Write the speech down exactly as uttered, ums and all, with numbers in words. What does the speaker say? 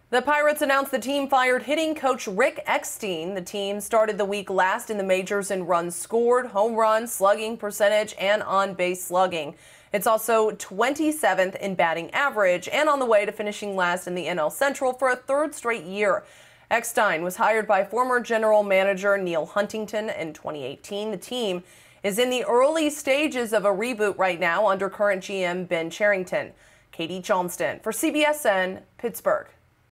The Pirates announced the team fired hitting coach Rick Eckstein. The team started the week last in the majors in runs scored, home run, slugging percentage, and on-base slugging. It's also twenty-seventh in batting average and on the way to finishing last in the N L Central for a third straight year. Eckstein was hired by former general manager Neil Huntington in twenty eighteen. The team is in the early stages of a reboot right now under current G M Ben Cherington. Katie Johnston for C B S N, Pittsburgh.